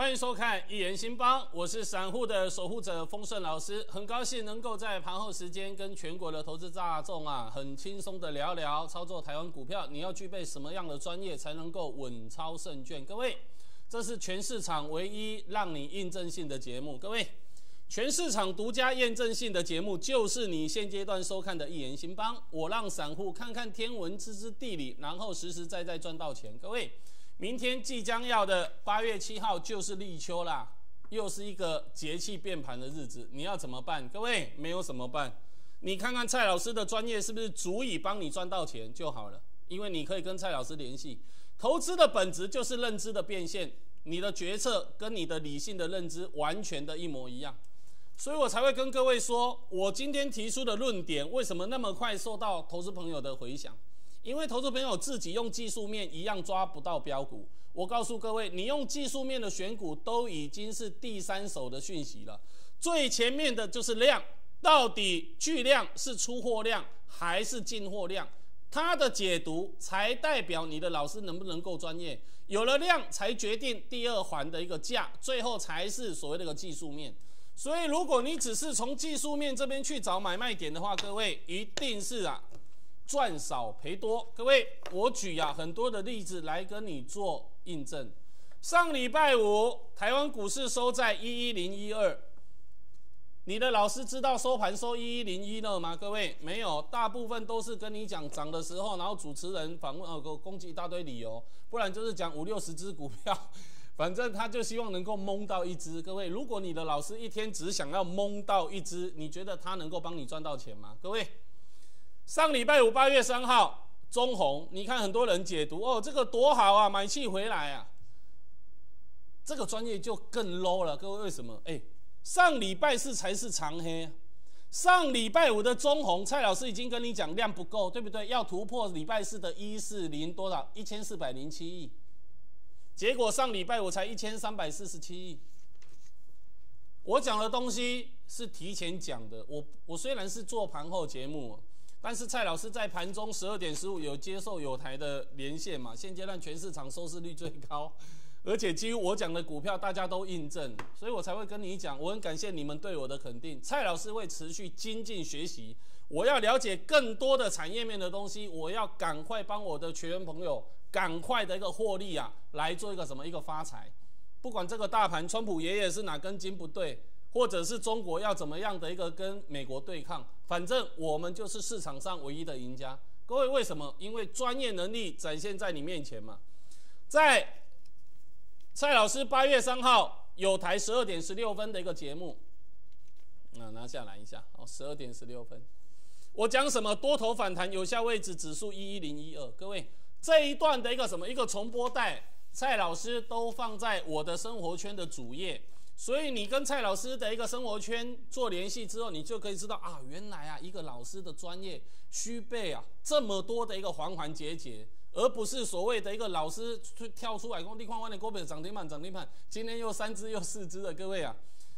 欢迎收看《一言兴邦》，我是散户的守护者丰盛老师，很高兴能够在盘后时间跟全国的投资大众很轻松的聊聊操作台湾股票。你要具备什么样的专业才能够稳操胜券？各位，这是全市场唯一让你印证性的节目。各位，全市场独家验证性的节目就是你现阶段收看的《一言兴邦》，我让散户看看天文，知知地理，然后实实在在赚到钱。各位。明天即将要的8月7号就是立秋啦，又是一个节气变盘的日子，你要怎么办？各位，没有什么办，你看看蔡老师的专业是不是足以帮你赚到钱就好了？因为你可以跟蔡老师联系。投资的本质就是认知的变现，你的决策跟你的理性的认知完全的一模一样，所以我才会跟各位说，我今天提出的论点为什么那么快受到投资朋友的回响。因为投资朋友自己用技术面一样抓不到标股，我告诉各位，你用技术面的选股都已经是第三手的讯息了。最前面的就是量，到底巨量是出货量还是进货量？它的解读才代表你的老师能不能够专业。有了量才决定第二环的一个价，最后才是所谓的一个技术面。所以如果你只是从技术面这边去找买卖点的话，各位一定是赚少赔多。各位，我举很多的例子来跟你做印证。上礼拜五台湾股市收在11012，你的老师知道收盘收11010了吗？各位，没有，大部分都是跟你讲涨的时候，然后主持人访问攻击一大堆理由，不然就是讲50-60只股票，反正他就希望能够蒙到一只。各位，如果你的老师一天只想要蒙到一只，你觉得他能够帮你赚到钱吗？各位，上礼拜五8月3号，中红，你看很多人解读这个多好啊，买气回来啊，这个专业就更 low 了。各位，为什么？上礼拜四才是长黑，上礼拜五的中红，蔡老师已经跟你讲量不够，对不对？要突破礼拜四的140多少1407亿，结果上礼拜五才1347亿。我讲的东西是提前讲的，我虽然是做盘后节目。但是蔡老师在盘中12点15有接受友台的连线嘛？现阶段全市场收视率最高，而且几乎我讲的股票大家都印证，所以我才会跟你讲。我很感谢你们对我的肯定，蔡老师会持续精进学习，我要了解更多的产业面的东西，我要赶快帮我的学员朋友赶快的一个获利来做一个发财。不管这个大盘，川普爷爷是哪根筋不对，或者是中国要怎么样的一个跟美国对抗，反正我们就是市场上唯一的赢家。各位，为什么？因为专业能力展现在你面前嘛。在蔡老师8月3号有台12点16分的一个节目，拿下来一下，12点16分，我讲什么？多头反弹有效位置指数11012。各位，这一段的一个重播带，蔡老师都放在我的生活圈的主页。所以你跟蔡老师的一个生活圈做联系之后，你就可以知道原来一个老师的专业需备这么多的一个环环节节，而不是所谓的一个老师跳出来说你看我的股票涨停板涨停板，今天又3只又4只的。各位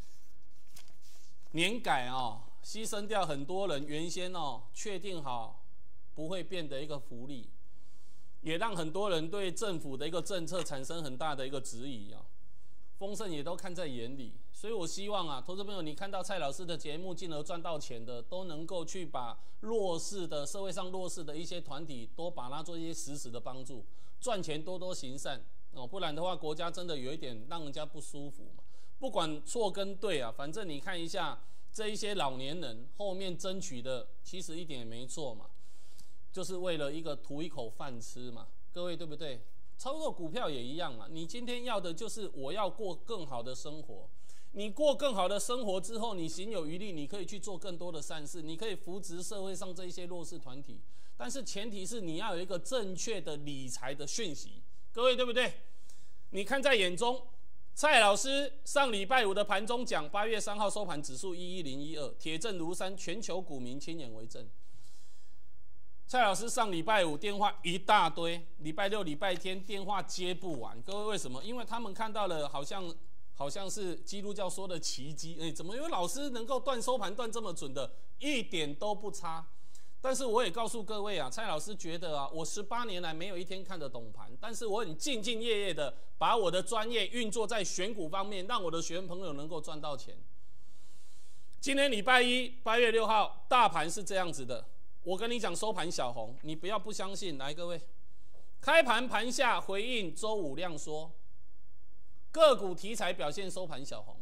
年改牺牲掉很多人原先确定好不会变的一个福利，也让很多人对政府的一个政策产生很大的一个质疑丰盛也都看在眼里，所以我希望投资朋友，你看到蔡老师的节目进而赚到钱的，都能够去把弱势的社会上弱势的一些团体，多把它做一些实时的帮助，赚钱多多行善不然的话，国家真的有一点让人家不舒服嘛。不管错跟对反正你看一下这一些老年人后面争取的，其实一点也没错嘛，就是为了图一口饭吃嘛，各位对不对？操作股票也一样嘛，你今天要的就是我要过更好的生活，你过更好的生活之后，你行有余力，你可以去做更多的善事，你可以扶植社会上这一些弱势团体，但是前提是你要有一个正确的理财的讯息，各位对不对？你看在眼中，蔡老师上礼拜五的盘中讲8月3号收盘指数11012，铁证如山，全球股民亲眼为证。蔡老师上礼拜五电话一大堆，礼拜六、礼拜天电话接不完。各位为什么？因为他们看到了好像是基督教说的奇迹，怎么有老师能够断收盘断这么准的，一点都不差。 但是我也告诉各位啊，蔡老师觉得啊，我18年来没有一天看得懂盘，但是我很兢兢业业的把我的专业运作在选股方面，让我的学员朋友能够赚到钱。今天礼拜一8月6号，大盘是这样子的，我跟你讲收盘小红，你不要不相信，来各位，开盘盘下回应周五量缩，个股题材表现收盘小红。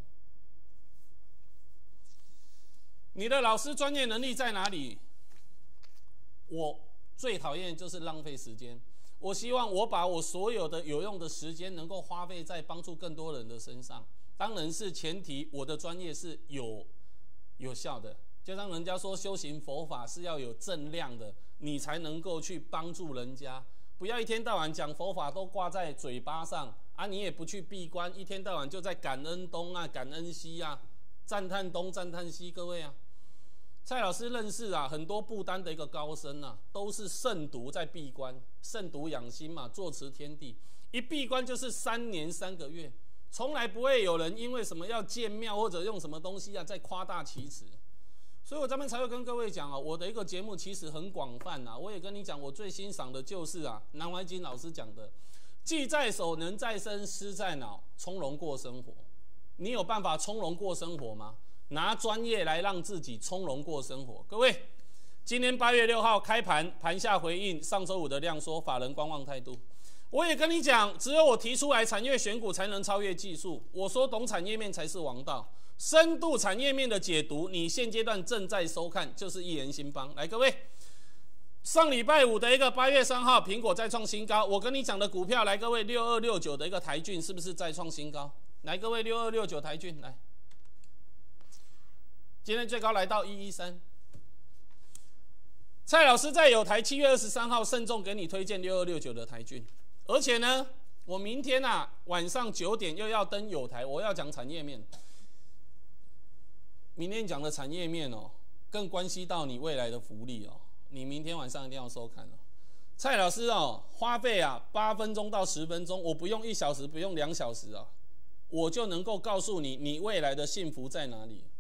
你的老师专业能力在哪里？我最讨厌就是浪费时间。我希望我把我所有的有用的时间能够花费在帮助更多人的身上，当然是前提我的专业是有效的。就像人家说修行佛法是要有正量的，你才能够去帮助人家。不要一天到晚讲佛法都挂在嘴巴上啊，你也不去闭关，一天到晚就在感恩东啊感恩西啊，赞叹东赞叹西。各位啊，蔡老师认识啊很多不丹的一个高僧啊，都是慎独在闭关，慎独养心嘛，坐持天地，一闭关就是3年3个月，从来不会有人因为什么要建庙或者用什么东西啊在夸大其词。所以我这边才会跟各位讲啊，我的一个节目其实很广泛啊。我也跟你讲，我最欣赏的就是啊南怀瑾老师讲的，技在手，能在身，思在脑，从容过生活。你有办法从容过生活吗？拿专业来让自己从容过生活。各位，今天8月6号开盘，盘下回应上周五的量缩，法人观望态度。我也跟你讲，只有我提出来产业选股才能超越技术。我说懂产业面才是王道，深度产业面的解读，你现阶段正在收看，就是一言兴邦。来，各位，上礼拜五的一个8月3号，苹果再创新高。我跟你讲的股票，来，各位6269的一个台骏是不是再创新高？来，各位6269台骏来。今天最高来到113，蔡老师在有台7月23号慎重给你推荐6269的台骏，而且呢，我明天啊晚上9点又要登有台，我要讲产业面。明天讲的产业面哦，更关系到你未来的福利哦，你明天晚上一定要收看哦。蔡老师哦，花费啊8分钟到10分钟，我不用1小时，不用2小时啊，我就能够告诉你，你未来的幸福在哪里。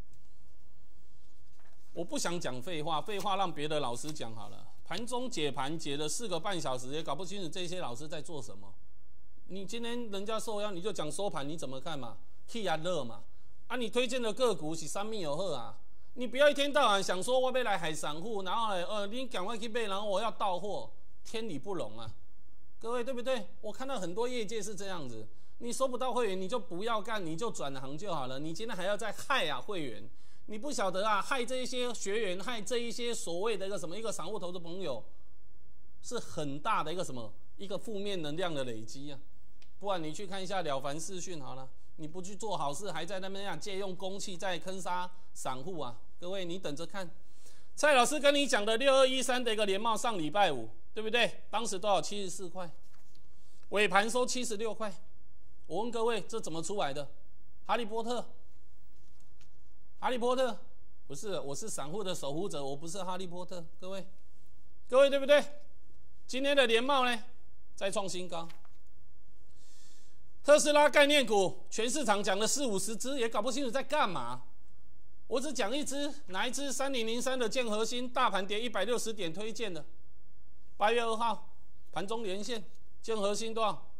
我不想讲废话，废话让别的老师讲好了。盘中解盘解了4个半小时，也搞不清楚这些老师在做什么。你今天人家受邀，你就讲收盘，你怎么看嘛？气啊热嘛？啊，你推荐的个股是三米有好啊？你不要一天到晚想说我要来海散户，然后呢，你赶快去买，然后我要到货，天理不容啊！各位对不对？我看到很多业界是这样子，你收不到会员，你就不要干，你就转行就好了。你今天还要再害啊会员？你不晓得啊，害这一些学员，害这一些所谓的一个什么一个散户投资朋友，是很大的一个什么一个负面能量的累积啊！不然你去看一下了凡视讯好了，你不去做好事，还在那边借用公器在坑杀散户啊！各位你等着看，蔡老师跟你讲的6213的一个联茂上礼拜五，对不对？当时多少？74块，尾盘收76块。我问各位，这怎么出来的？哈利波特？哈利波特不是，我是散户的守护者，我不是哈利波特。各位对不对？今天的联茂呢，再创新高。特斯拉概念股，全市场讲了40-50只，也搞不清楚在干嘛。我只讲一只，哪一只？3003的建核心，大盘跌160点推荐的。8月2号盘中连线，建核心多少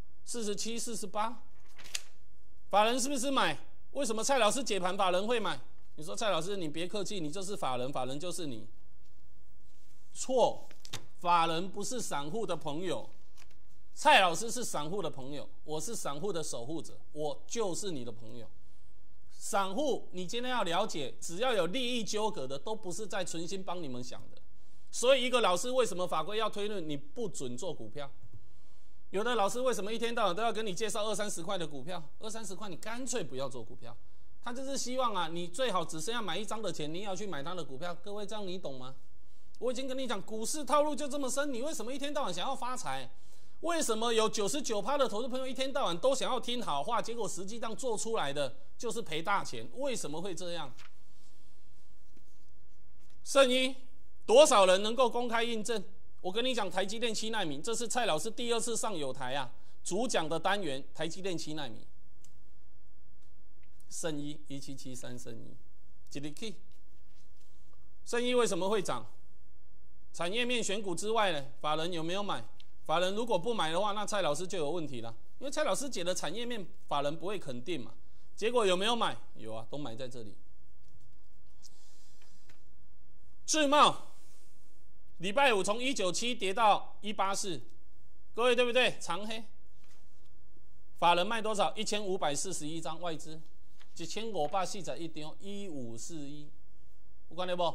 ？47、48。法人是不是买？为什么蔡老师解盘法人会买？你说蔡老师，你别客气，你就是法人，法人就是你。错，法人不是散户的朋友，蔡老师是散户的朋友，我是散户的守护者，我就是你的朋友。散户，你今天要了解，只要有利益纠葛的，都不是在存心帮你们想的。所以，一个老师为什么法规要推论你不准做股票？有的老师为什么一天到晚都要跟你介绍20-30块的股票？20-30块你干脆不要做股票。他就是希望啊，你最好只剩下买1张的钱，你要去买他的股票。各位，这样你懂吗？我已经跟你讲，股市套路就这么深，你为什么一天到晚想要发财？为什么有99%的投资朋友一天到晚都想要听好话，结果实际上做出来的就是赔大钱？为什么会这样？圣一，多少人能够公开印证？我跟你讲，台积电7奈米，这是蔡老师第2次上有台啊，主讲的单元，台积电7奈米。圣一1773圣一，一日起，圣一为什么会涨？ 产业面选股之外呢，法人有没有买？法人如果不买的话，那蔡老师就有问题了，因为蔡老师解的产业面，法人不会肯定嘛。结果有没有买？有啊，都买在这里。智茂礼拜五从197跌到184，各位对不对？长黑，法人卖多少？1541张，外资1541张，1541，有关系不？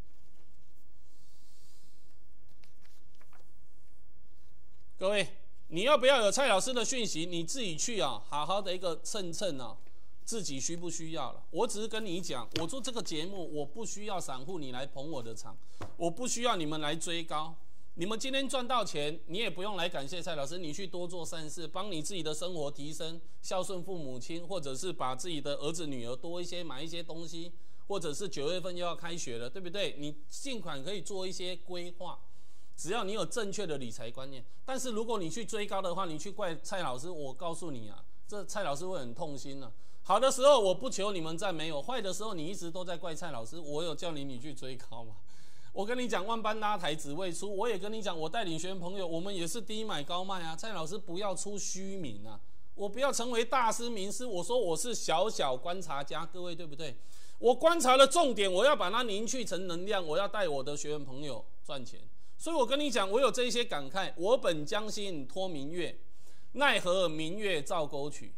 各位，你要不要有蔡老师的讯息？你自己去啊，好好的一个称啊，自己需不需要了？我只是跟你讲，我做这个节目，我不需要散户你来捧我的场，我不需要你们来追高。你们今天赚到钱，你也不用来感谢蔡老师，你去多做善事，帮你自己的生活提升，孝顺父母亲，或者是把自己的儿子女儿多一些买一些东西，或者是9月份又要开学了，对不对？你尽管可以做一些规划。只要你有正确的理财观念，但是如果你去追高的话，你去怪蔡老师，我告诉你啊，这蔡老师会很痛心啊。好的时候我不求你们赞美我，坏的时候你一直都在怪蔡老师，我有叫你去追高吗？我跟你讲，万般拉抬只为出，我也跟你讲，我带领学员朋友，我们也是低买高卖啊。蔡老师不要出虚名啊，我不要成为大师名师，我说我是小小观察家，各位对不对？我观察的重点，我要把它凝聚成能量，我要带我的学员朋友赚钱。所以我跟你讲，我有这些感慨。我本将心托明月，奈何明月照沟渠。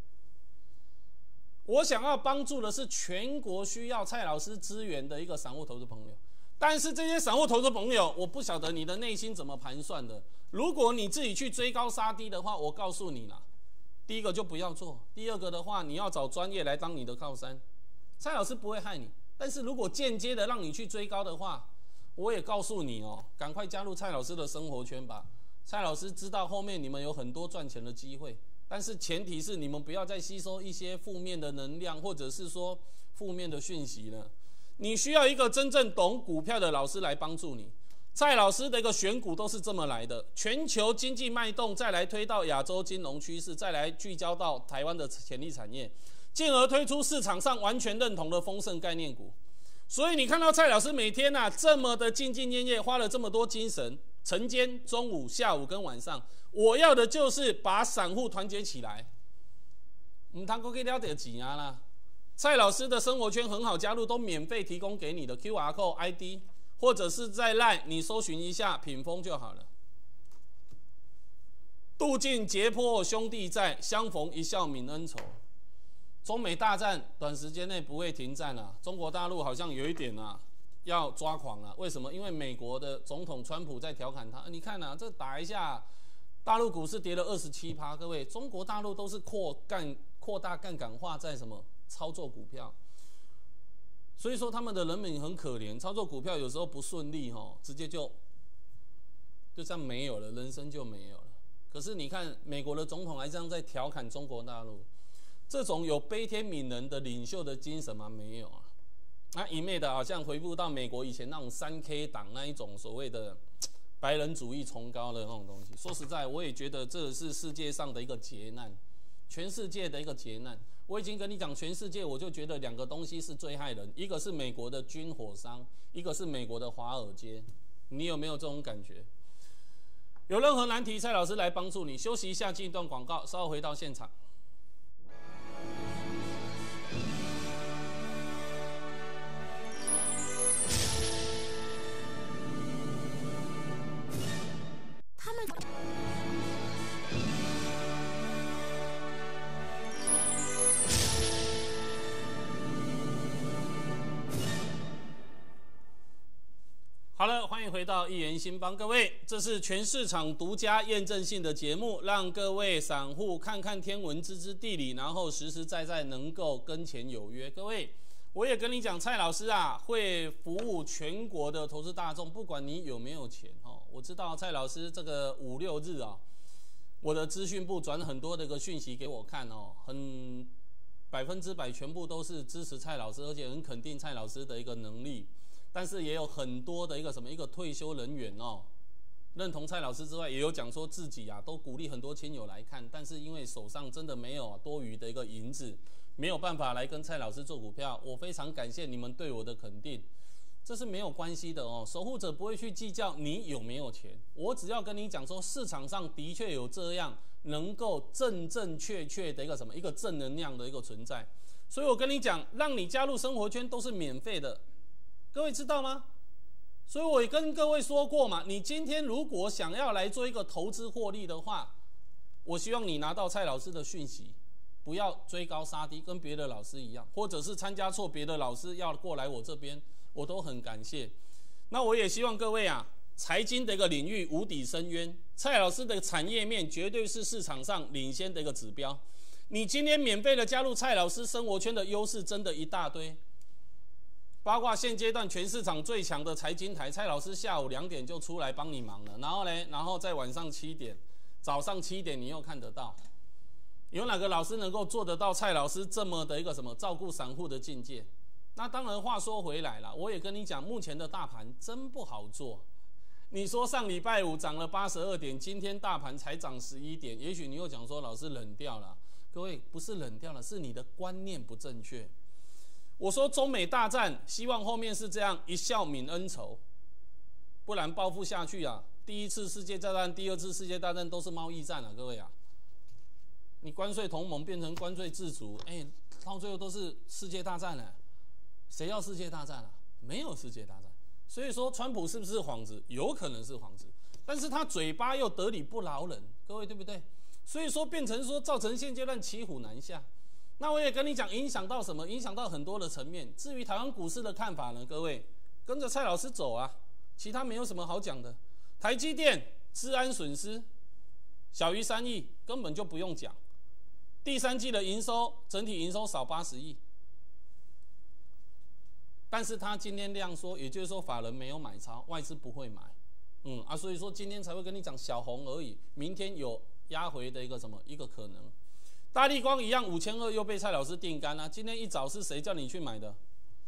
我想要帮助的是全国需要蔡老师资源的一个散户投资朋友，但是这些散户投资朋友，我不晓得你的内心怎么盘算的。如果你自己去追高杀低的话，我告诉你啦，第一个就不要做，第二个的话，你要找专业来当你的靠山。蔡老师不会害你，但是如果间接的让你去追高的话，我也告诉你哦，赶快加入蔡老师的生活圈吧。蔡老师知道后面你们有很多赚钱的机会，但是前提是你们不要再吸收一些负面的能量，或者是说负面的讯息了。你需要一个真正懂股票的老师来帮助你。蔡老师的一个选股都是这么来的：全球经济脉动，再来推到亚洲金融趋势，再来聚焦到台湾的潜力产业，进而推出市场上完全认同的丰盛概念股。所以你看到蔡老师每天这么的兢兢业业，花了这么多精神，晨间、中午、下午跟晚上，我要的就是把散户团结起来。唔通搁去了点钱啦！蔡老师的生活圈很好加入，都免费提供给你的 QR code ID， 或者是在 LINE 你搜寻一下品峰就好了。渡尽劫波兄弟在，相逢一笑泯恩仇。中美大战短时间内不会停战啊，中国大陆好像有一点要抓狂了。为什么？因为美国的总统川普在调侃他，你看这打一下，大陆股市跌了27%。各位，中国大陆都是扩大杠杆化在什么操作股票，所以说他们的人民很可怜，操作股票有时候不顺利直接就这样没有了，人生就没有了。可是你看美国的总统还这样在调侃中国大陆。这种有悲天悯人的领袖的精神吗？没有啊！一昧的好像回复到美国以前那种3K 党那一种所谓的白人主义崇高的那种东西。说实在，我也觉得这是世界上的一个劫难，全世界的一个劫难。我已经跟你讲，全世界我就觉得2个东西是最害人，一个是美国的军火商，一个是美国的华尔街。你有没有这种感觉？有任何难题，蔡老师来帮助你。休息一下，进一段广告，稍后回到现场。好了，欢迎回到一言新帮，各位，这是全市场独家验证性的节目，让各位散户看看天文，知知地理，然后实实在在能够跟钱有约。各位，我也跟你讲，蔡老师会服务全国的投资大众，不管你有没有钱我知道蔡老师这个5、6日我的资讯部转很多的一个讯息给我看很100%全部都是支持蔡老师，而且很肯定蔡老师的一个能力。但是也有很多的一个退休人员认同蔡老师之外，也有讲说自己都鼓励很多亲友来看，但是因为手上真的没有多余的一个银子，没有办法来跟蔡老师做股票。我非常感谢你们对我的肯定， 这是没有关系的哦。守护者不会去计较你有没有钱，我只要跟你讲说，市场上的确有这样能够正确的一个正能量的一个存在。所以我跟你讲，让你加入生活圈都是免费的，各位知道吗？所以我也跟各位说过嘛，你今天如果想要来做一个投资获利的话，我希望你拿到蔡老师的讯息，不要追高杀低，跟别的老师一样，或者是参加错别的老师要过来我这边，我都很感谢。那我也希望各位啊，财经的一个领域无底深渊，蔡老师的产业面绝对是市场上领先的一个指标。你今天免费的加入蔡老师生活圈的优势真的一大堆。包括现阶段全市场最强的财经台，蔡老师下午2点就出来帮你忙了，然后在晚上7点、早上7点你又看得到。有哪个老师能够做得到蔡老师这么的一个照顾散户的境界？那当然，话说回来了，我也跟你讲，目前的大盘真不好做。你说上礼拜五涨了82点，今天大盘才涨11点，也许你又讲说老师冷掉了，各位不是冷掉了，是你的观念不正确。我说中美大战，希望后面是这样一笑泯恩仇，不然报复下去啊！第一次世界大战、第二次世界大战都是贸易战啊，各位啊！你关税同盟变成关税自主，到最后都是世界大战了。谁要世界大战啊？没有世界大战。所以说，川普是不是幌子？有可能是幌子，但是他嘴巴又得理不饶人，各位对不对？所以说变成说造成现阶段骑虎难下。那我也跟你讲，影响到什么？影响到很多的层面。至于台湾股市的看法呢，各位跟着蔡老师走啊，其他没有什么好讲的。台积电资安损失小于3亿，根本就不用讲。第3季的营收，整体营收少80亿，但是他今天量缩，也就是说法人没有买超，外资不会买，所以说今天才会跟你讲小红而已，明天有压回的一个可能。大立光一样5200又被蔡老师定杆啊！今天一早是谁叫你去买的？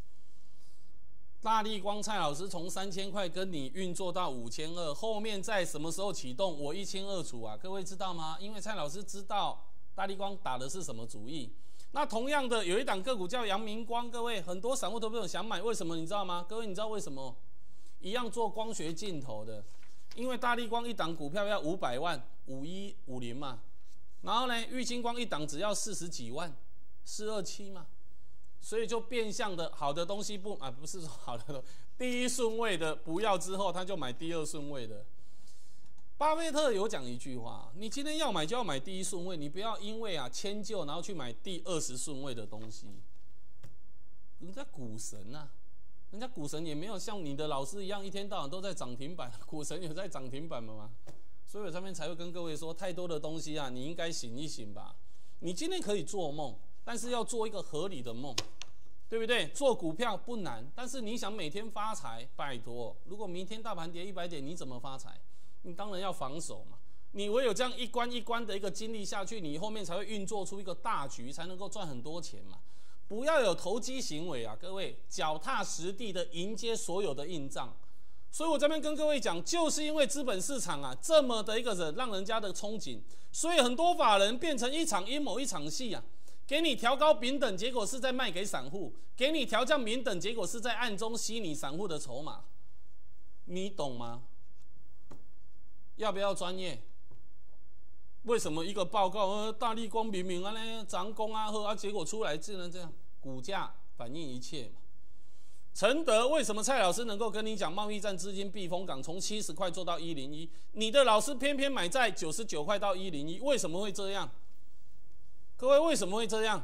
大立光蔡老师从3000块跟你运作到5200，后面在什么时候启动？我一清二楚啊！各位知道吗？因为蔡老师知道大立光打的是什么主意。那同样的，有一档个股叫阳明光，各位很多散户投资者想买，为什么你知道吗？各位你知道为什么？一样做光学镜头的，因为大立光一档股票要500万，5150嘛。然后呢，玉晶光一档只要40几万，427嘛，所以就变相的好的东西不是说好的第一顺位的不要之后，他就买第2顺位的。巴菲特有讲一句话，你今天要买就要买第1顺位，你不要因为迁就然后去买第20顺位的东西。人家股神啊，人家股神也没有像你的老师一样一天到晚都在涨停板，股神有在涨停板吗？所以我这边才会跟各位说，太多的东西啊，你应该醒一醒吧。你今天可以做梦，但是要做一个合理的梦，对不对？做股票不难，但是你想每天发财，拜托，如果明天大盘跌100点，你怎么发财？你当然要防守嘛。你唯有这样一关一关的一个经历下去，你后面才会运作出一个大局，才能够赚很多钱嘛。不要有投机行为啊，各位，脚踏实地的迎接所有的硬仗。所以我这边跟各位讲，就是因为资本市场啊这么的一个让人家的憧憬，所以很多法人变成一场阴谋一场戏啊，给你调高平等，结果是在卖给散户；给你调降平等，结果是在暗中吸你散户的筹码。你懂吗？要不要专业？为什么一个报告大立光明明涨功好结果出来只能这样？股价反映一切嘛。承德为什么蔡老师能够跟你讲贸易战资金避风港从70块做到101？你的老师偏偏买在99块到101，为什么会这样？各位为什么会这样？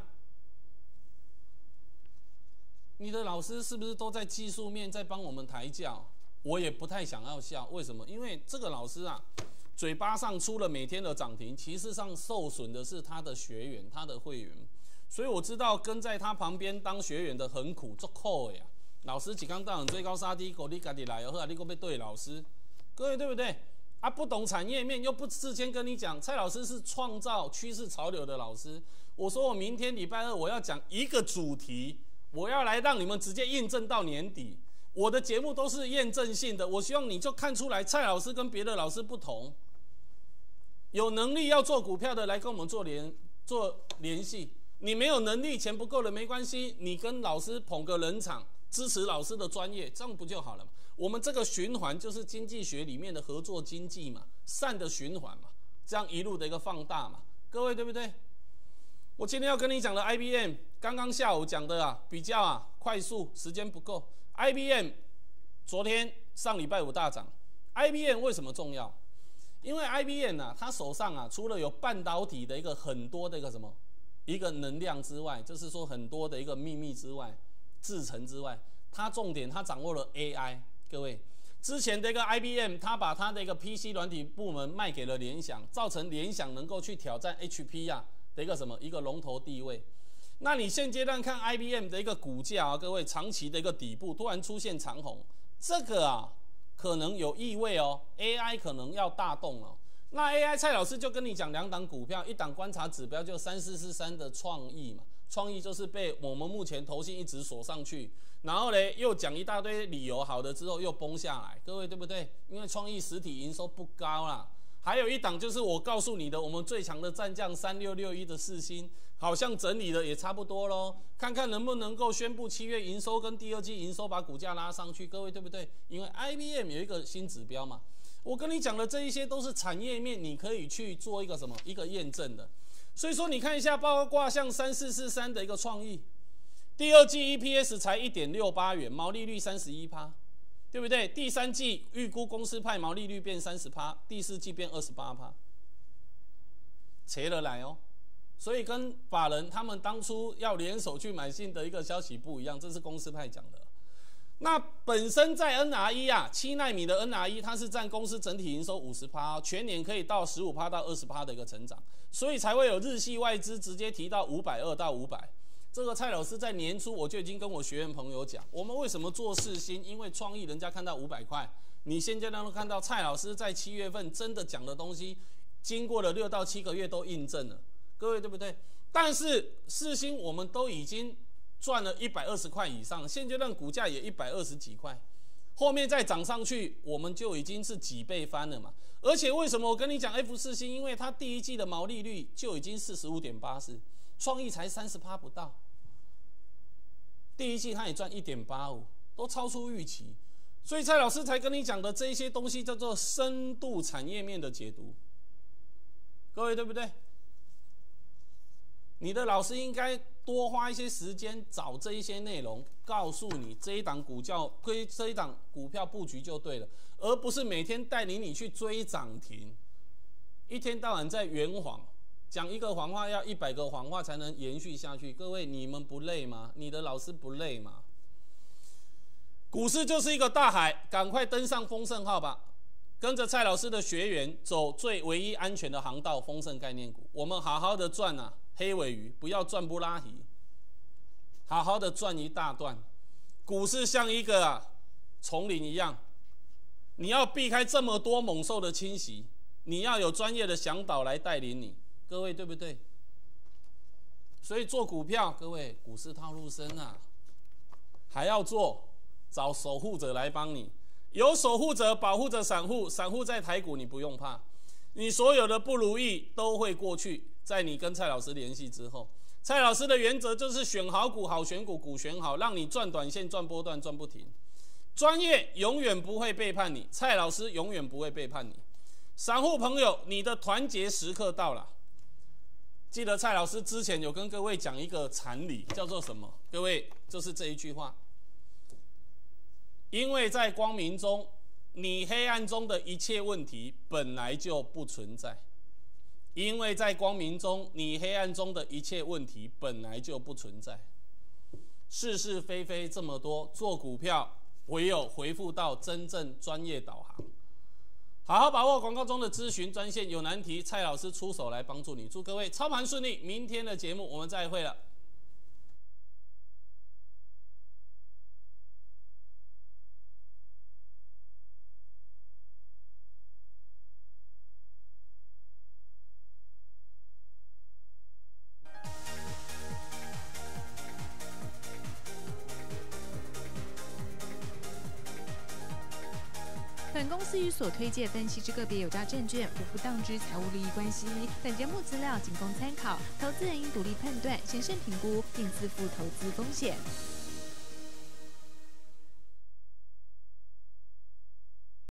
你的老师是不是都在技术面在帮我们抬轿？我也不太想要笑，为什么？因为这个老师啊，嘴巴上出了每天的涨停，其实上受损的是他的学员、他的会员，所以我知道跟在他旁边当学员的很苦，做苦的呀。老师一天到晚追高杀低，你自己来，后来你又要对老师，各位对不对？不懂产业面，又不事先跟你讲，蔡老师是创造趋势潮流的老师。我说我明天礼拜2我要讲一个主题，我要来让你们直接验证到年底。我的节目都是验证性的，我希望你就看出来蔡老师跟别的老师不同。有能力要做股票的来跟我们做联系，你没有能力，钱不够的没关系，你跟老师捧个冷场， 支持老师的专业，这样不就好了吗？我们这个循环就是经济学里面的合作经济嘛，善的循环嘛，这样一路的一个放大嘛，各位对不对？我今天要跟你讲的 IBM， 刚刚下午讲的比较快速，时间不够。IBM 昨天上礼拜五大涨 ，IBM 为什么重要？因为 IBM 它手上除了有半导体的一个很多的一个能量之外，就是说很多的一个秘密之外，制程之外，它重点它掌握了 AI。各位，之前的一个 IBM， 它把它的一个 PC 软体部门卖给了联想，造成联想能够去挑战 HP 的一个龙头地位。那你现阶段看 IBM 的一个股价各位长期的一个底部突然出现长红，这个可能有意味，AI 可能要大动了。那 AI 蔡老师就跟你讲2档股票，一档观察指标就3443的创意嘛，创意就是被我们目前投信一直锁上去，然后呢又讲一大堆理由，好的之后又崩下来，各位对不对？因为创意实体营收不高啦。还有一档就是我告诉你的，我们最强的战将3661的世芯，好像整理的也差不多咯，看看能不能够宣布7月营收跟第2季营收把股价拉上去，各位对不对？因为 IBM 有一个新指标嘛，我跟你讲的这一些都是产业面，你可以去做一个验证的。所以说你看一下，包括像3443的一个创意，第2季 EPS 才 1.68 元，毛利率 31%。对不对？第3季预估公司派毛利率变 30%， 第4季变 28%， 扯了来所以跟法人他们当初要联手去买进的一个消息不一样，这是公司派讲的。那本身在 NRE 7奈米的 NRE， 它是占公司整体营收 50%， 全年可以到 15% 到 20% 的一个成长，所以才会有日系外资直接提到520到500。这个蔡老师在年初我就已经跟我学员朋友讲，我们为什么做世芯？因为创意人家看到500块，你现阶段都看到蔡老师在7月份真的讲的东西，经过了6到7个月都印证了，各位对不对？但是世芯我们都已经赚了120块以上，现阶段股价也120几块，后面再涨上去，我们就已经是几倍翻了嘛。而且为什么我跟你讲 F 世芯？因为它第1季的毛利率就已经 45.84%， 创意才 30% 不到。第1季他也赚 1.85， 都超出预期，所以蔡老师才跟你讲的这一些东西叫做深度产业面的解读，各位对不对？你的老师应该多花一些时间找这一些内容，告诉你这一档股票布局就对了，而不是每天带领你去追涨停，一天到晚在圆谎。讲一个谎话要100个谎话才能延续下去，各位你们不累吗？你的老师不累吗？股市就是一个大海，赶快登上丰盛号吧，跟着蔡老师的学员走唯一安全的航道——丰盛概念股。我们好好的赚黑尾鱼，不要赚布拉提，好好的赚一大段。股市像一个丛林一样，你要避开这么多猛兽的侵袭，你要有专业的向导来带领你。各位对不对？所以做股票，各位股市套路深还要找守护者来帮你，有守护者保护着散户，散户在台股你不用怕，你所有的不如意都会过去，在你跟蔡老师联系之后。蔡老师的原则就是选好股，好选股，股选好，让你赚短线，赚波段，赚不停。专业永远不会背叛你，蔡老师永远不会背叛你。散户朋友，你的团结时刻到了。记得蔡老师之前有跟各位讲一个禅理，叫做什么？各位就是这一句话：因为在光明中，你黑暗中的一切问题本来就不存在；因为在光明中，你黑暗中的一切问题本来就不存在。是是非非这么多，做股票唯有回复到真正专业导航。好好把握广告中的咨询专线，有难题蔡老师出手来帮助你。祝各位操盘顺利，明天的节目我们再会了。 本公司与所推介分析之个别有价证券无不当之财务利益关系。本节目资料仅供参考，投资人应独立判断、审慎评估，并自负投资风险。